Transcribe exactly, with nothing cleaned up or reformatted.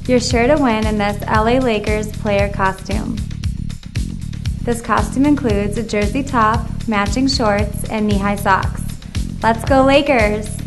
You're sure to win in this L A Lakers player costume. This costume includes a jersey top, matching shorts, and knee-high socks. Let's go Lakers!